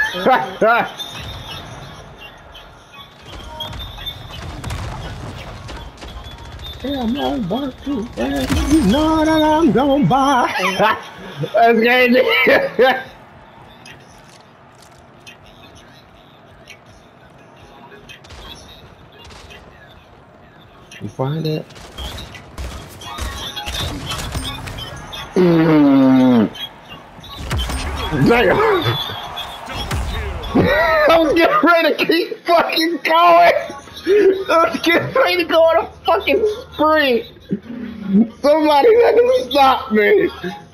Yeah, I'm gonna buy you, man. You know that I'm gonna buy. That's crazy. You find it? Damn. I was getting ready to keep fucking going. I was getting ready to go on a fucking spree. Somebody had to stop me.